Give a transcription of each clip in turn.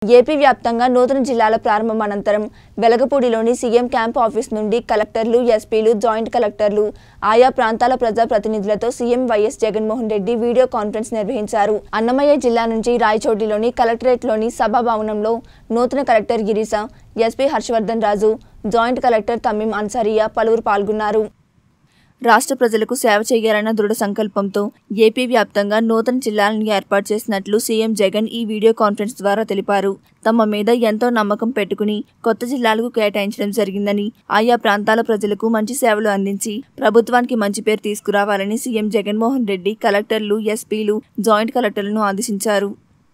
AP వ్యాప్తంగా నూతన జిల్లాల ప్రారంభం అనంతరం వెలగపూడిలోని సీఎం క్యాంప్ ఆఫీస్ నుండి కలెక్టర్లు, ఎస్పీలు, జాయింట్ కలెక్టర్లు, ఆయా ప్రాంతాల ప్రజా ప్రతినిధులతో CM YS Jaganmohan Reddy video conference నిర్వహించారు. అన్నమయ్య జిల్లా నుంచి రాయచోటిలోని కలెక్టరేట్లోని సభా భవనంలో నూతన collector Girisha, SP Harshavardhan Raju, joint collector Tameem Ansariya పలువురు పాల్గొన్నారు. రాష్ట్ర ప్రజలకు సేవ చేయాలన్న దృఢ సంకల్పంతో ఏపీ వ్యాప్తంగా నూతన జిల్లాలను ఏర్పాటు చేసినట్లు సీఎం జగన్ ఈ వీడియో కాన్ఫరెన్స్ ద్వారా తెలిపారు. తమ మీద ఎంతో నమ్మకం పెట్టుకుని కొత్త జిల్లాలకు కేటాయించడం జరిగిందని, ఆయా ప్రాంతాల ప్రజలకు మంచి సేవలు అందించి ప్రభుత్వానికి మంచి పేరు తీసుకురావాలని సీఎం జగన్మోహన్ రెడ్డి కలెక్టర్లు, ఎస్పీలు, జాయింట్ కలెక్టర్లను ఆదేశించారు.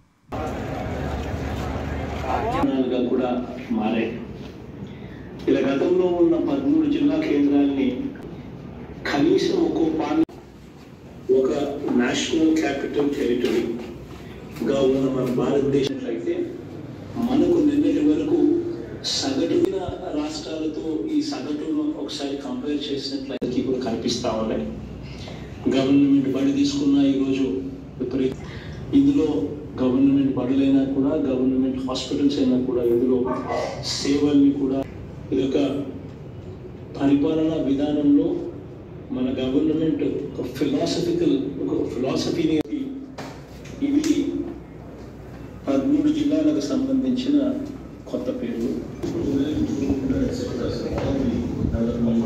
ఇలా గతంలో ఉన్న 13 జిల్లా కేంద్రాలని కనీసం ఒక నేషనల్ క్యాపిటల్ టెరిటరీగా ఉన్న మన భారతదేశం అయితే మనకు నిన్నటి వరకు సగటున రాష్ట్రాలతో ఈ సగటును ఒకసారి కంపేర్ చేసినట్లయితే ఇప్పుడు కనిపిస్తా ఉన్నాయి. గవర్నమెంట్ బడి తీసుకున్న ఈరోజు ఇందులో గవర్నమెంట్ బడులైనా కూడా, గవర్నమెంట్ హాస్పిటల్స్ అయినా కూడా, ఇందులో సేవల్ని కూడా ఇదొక పరిపాలనా విధానంలో మన గవర్నమెంట్ ఒక ఫిలాసఫీని ఇవి 13 జిల్లాలకు సంబంధించిన కొత్త పేర్లు.